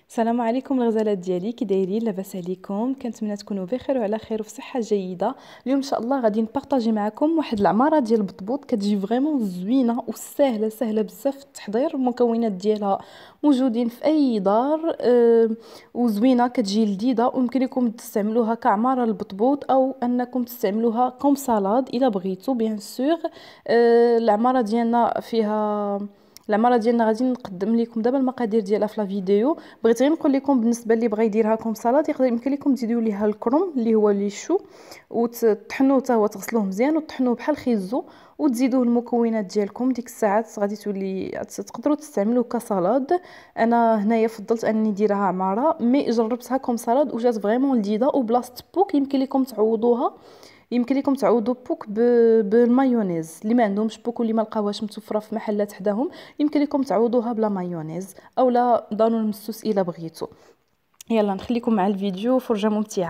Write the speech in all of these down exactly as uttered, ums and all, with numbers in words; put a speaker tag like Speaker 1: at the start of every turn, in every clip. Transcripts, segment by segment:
Speaker 1: السلام عليكم الغزالات ديالي، كي دايرين؟ لاباس عليكم؟ كنتمنى تكونوا بخير وعلى خير وفي صحه جيده. اليوم ان شاء الله غادي نبارطاجي معكم واحد العماره ديال البطبوط كتجي فريمون زوينه وسهله سهله بزاف في التحضير. المكونات ديالها موجودين في اي دار أه وزوينه، كتجي لذيذه ويمكن لكم تستعملوها كعماره للبطبوط او انكم تستعملوها كوم سالاد الا بغيتو بيان سور. أه العماره ديالنا فيها العماره ديالنا غادي نقدم لكم دابا المقادير ديالها في لا فيديو. بغيت غير نقول لكم بالنسبه اللي بغى يديرها كوم سالاد، يقدر يمكن لكم تزيدوا ليها الكرم اللي هو لي شو وتطحنوه حتى هو، تغسلوه مزيان وتطحنوه بحال خيزو وتزيدوه المكونات ديالكم. ديك الساعات غادي تولي تقدروا تستعملوه كسالاد. انا هنايا فضلت انني نديرها عماره، مي جربتها كوم سالاد وجات فريمون لذيذه. وبلاصه بوك يمكن لكم تعوضوها، يمكن لكم تعوضوا بوك ب... بالمايونيز. اللي ما عندهمش بوك واللي ما لقاوهاش متوفره في محلات حداهم يمكن لكم تعوضوها بلا مايونيز او لا دانون المسوس الا بغيتو. يلا نخليكم مع الفيديو، فرجه ممتعه.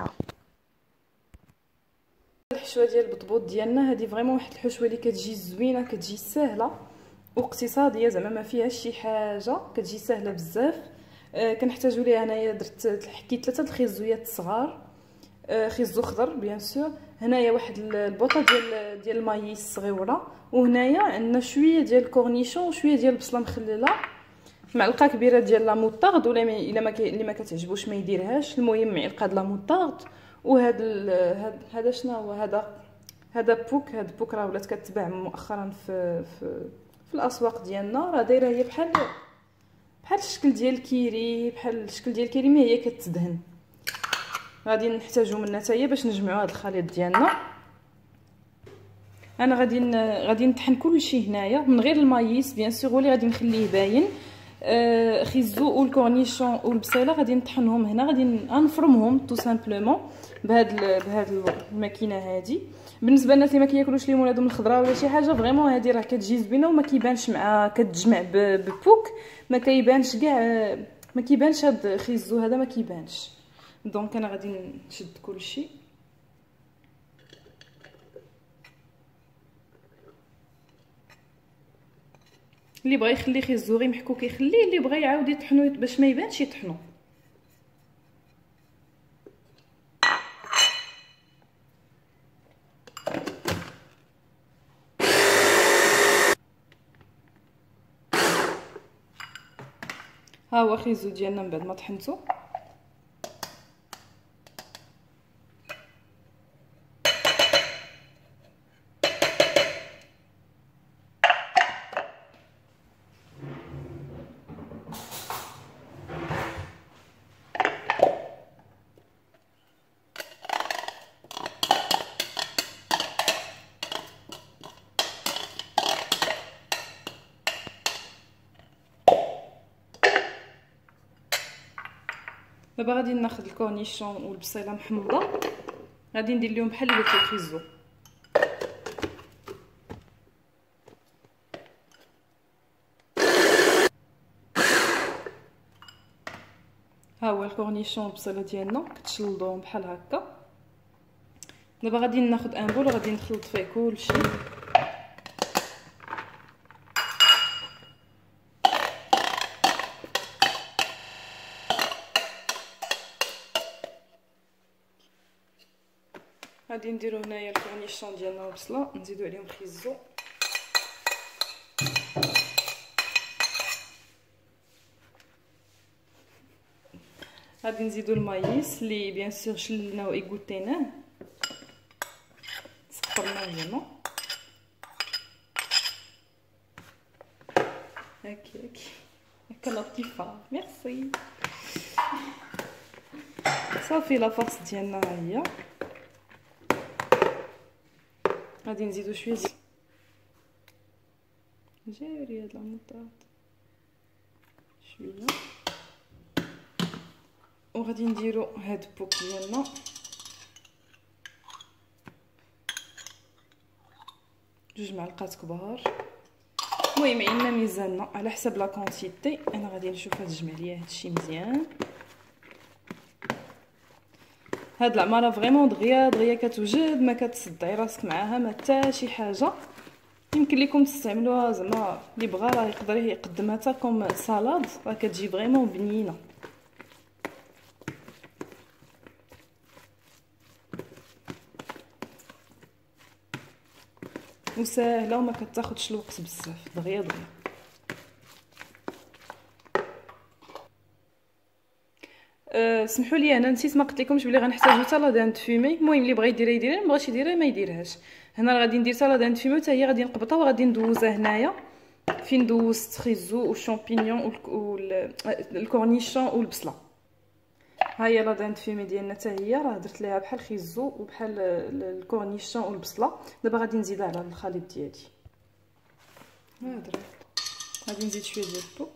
Speaker 1: الحشوه ديال البطبوط ديالنا هذه فريمون واحد الحشوه اللي كتجي زوينه، كتجي سهله واقتصاديه، زعما ما فيهاش شي حاجه، كتجي سهله بزاف. آه كنحتاجوا ليها انايا درت حكيت ثلاثه الخيزويات صغار، آه خيزو خضر بيان سور. هنايا واحد البوطه ديال ديال المايس صغيره، وهنايا عندنا شويه ديال الكورنيشون وشويه ديال البصله مخلله، معلقه كبيره ديال لا موطارد ولا الا ما اللي ما كتعجبوش ما يديرهاش. المهم معلقه د لا موطارد. وهذا هذا هذا شنو هو؟ هذا هذا بوك. هذا بوك راه ولات كتباع مؤخرا في في في الاسواق ديالنا. راه دايره هي بحال بحال الشكل ديال الكيري، بحال الشكل ديال الكيري مي هي كتدهن. غادي نحتاجو منها حتى هي باش نجمعوا هذا الخليط ديالنا. انا غادي غادي نطحن كلشي هنايا من غير المايس بيان سور، ولي غادي نخليه باين. آه خيزو والكورنيشون والبصيله غادي نطحنهم هنا، غادي نفرمهم تو سامبلومون بهاد بهاد الماكينه هادي. بالنسبه للناس اللي ما كياكلوش ليمون هذوم الخضره ولا شي حاجه، فريمون هادي راه كتجي زوينه وما كيبانش مع كتجمع ببوك، ما كيبانش كاع، ما كيبانش هاد خيزو هذا ما كيبانش. دونك انا غادي نشد كلشي. اللي بغى يخلي خيزو غير محكوك يخليه، اللي بغى يعاود يطحنو باش ما يبانش يطحنو. ها هو خيزو ديالنا من بعد ما طحنتو. دابا غادي ناخذ الكورنيشون والبصيله محمضه، غادي ندير لهم بحال اللي في الخيزو. ها هو الكورنيشون والبصيله ديالنا كتشلضوهم بحال هكا. دابا غادي ناخذ ان بول وغادي نخلط فيه كلشي. غادي نديرو هنايا الكورنيشون ديالنا والبصله، نزيدو عليهم خيزو. غادي نزيدو المايس اللي بيان سور شللناه ويغوتيناه، سقطرناه زعما هاكي هاكي هكا لطيفه. ميرسي. صافي لافاص ديالنا ها هي. غادي نزيدو شويه زيت جاري هاد المطاط شويه، وغادي نديرو هاد البوك ديالنا. جوج معلقات كبار. المهم عندنا ميزاننا على حسب لا كونتيتي. انا غادي نشوف هاد الجمع ليا هادشي مزيان. هاد العماره فريمون دغيا دغيا كتوجد، ما كتصدعي راسك معاها ما حتى شي حاجه. يمكن لكم تستعملوها زعما اللي بغى راه يقدر يقدمها حتى كوم سالاد، راه كتجي فريمون بنينه. وسهله وما كتاخذش الوقت بزاف، دغيا دغيا. أه سمحوا لي انا نسيت ما قلت لكمش بلي غنحتاجو حتى لا دان فومي. المهم اللي بغى يديرها يديرها، ما بغاش يديرها ما يديرهاش. هنا غادي ندير حتى لا دان فومي حتى هي غادي نقبطها وغادي ندوزها هنايا فين دوزت خيزو والشامبينيون والكورنيشون والبصله. ها هي لا دان فومي ديالنا حتى هي راه درت ليها بحال خيزو وبحال الكورنيشون والبصله. دابا غادي نزيدها على الخليط ديالي. ها درت غادي نزيد شويه ديال البوك،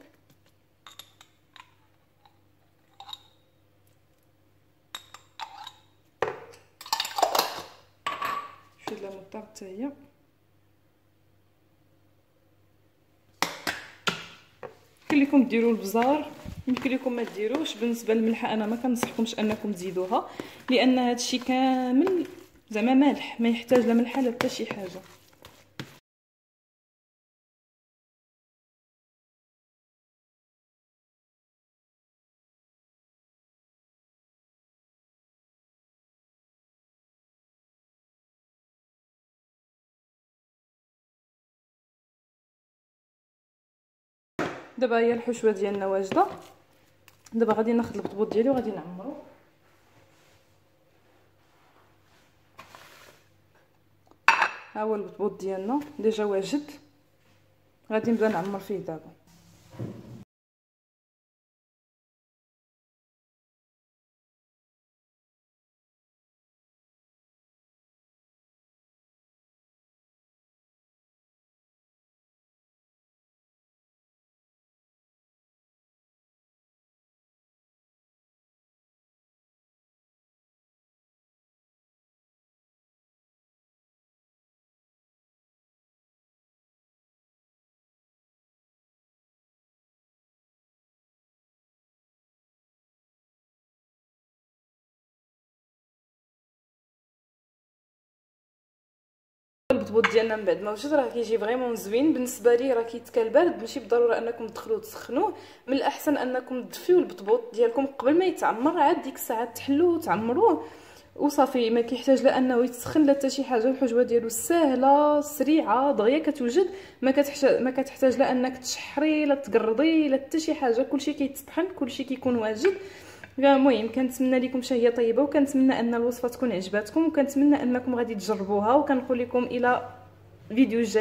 Speaker 1: شويه د المطار حتى هي. يمكن لكم ديروا البزار، يمكن لكم ما ديروش. بالنسبه للملحه انا ما كنصحكمش انكم تزيدوها، لان هادشي كامل زعما مالح، ما يحتاج لا ملحه لا حتى شي حاجه. دابا هي الحشوه ديالنا واجده. دابا غادي ناخذ البطبوط ديالي وغادي نعمرو. ها هو البطبوط ديالنا ديجا واجد، غادي نبدا نعمر فيه دابا. البطبوط ديالنا من بعد ما وجد راه كيجي فريمون زوين. بالنسبه لي راه كيتكال بارد، ماشي بالضروره انكم تدخلوا تسخنوه. من الاحسن انكم تدفيو البطبوط ديالكم قبل ما يتعمر، عاد ديك الساعه تحلوه وتعمروه وصافي. ما كيحتاج لا انه يتسخن لا حتى شي حاجه. الحجوه ديالو ساهله سريعه دغيا كتوجد، ما كتحتاج ما كتحتاج لا انك تشحري لا تقرضي لا حتى شي حاجه. كلشي كيتطحن، كلشي كيكون واجد. المهم كنتمنى لكم شهيه طيبه، وكنتمنى ان الوصفه تكون عجباتكم، وكنتمنى انكم غادي تجربوها، وكنقول لكم الى فيديو جاي.